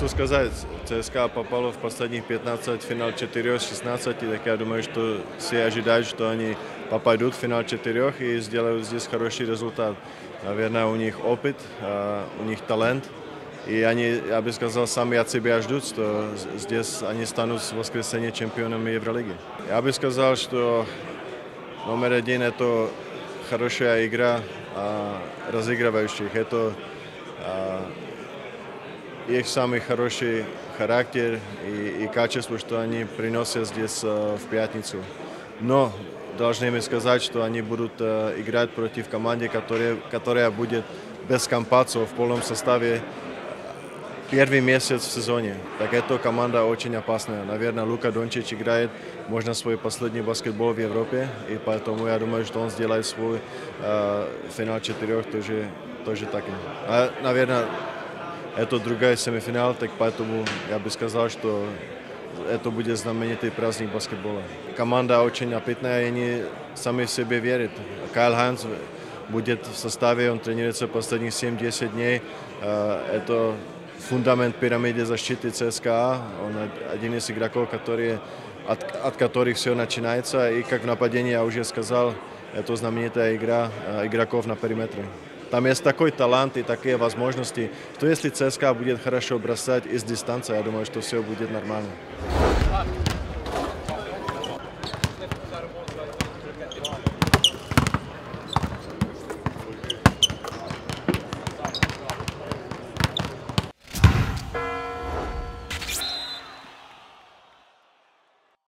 что сказать. ЦСКА попало в последних 15 в финал 4 из 16, так я думаю, что все ожидают, что они попадут в финал 4 и сделают здесь хороший результат. Наверное, у них опыт, у них талант. И они, я бы сказал, сами от себя ждут, что здесь они станут в воскресенье чемпионами Евролиги. Я бы сказал, что номер один – это хорошая игра разыгрывающих. Это их самый хороший характер и качество, что они приносят здесь в пятницу. Но должны мы сказать, что они будут играть против команды, которая будет без Кампацо в полном составе первый месяц в сезоне. Так эта команда очень опасная. Наверное, Лука Дончич играет, можно, свой последний баскетбол в Европе, и поэтому я думаю, что он сделает свой финал 4 тоже таким. Наверное, это другая семифинал, так поэтому я бы сказал, что это будет знаменитый праздник баскетбола. Команда очень опытная, и они сами в себе верят. Кайл Хайнс будет в составе, он тренируется последних 7-10 дней. Это фундамент пирамиды защиты ЦСКА. Он один из игроков, от которых все начинается. И как в нападении я уже сказал, это знаменитая игра игроков на периметре. Там есть такой талант и такие возможности, что если ЦСКА будет хорошо бросать из дистанции, я думаю, что все будет нормально.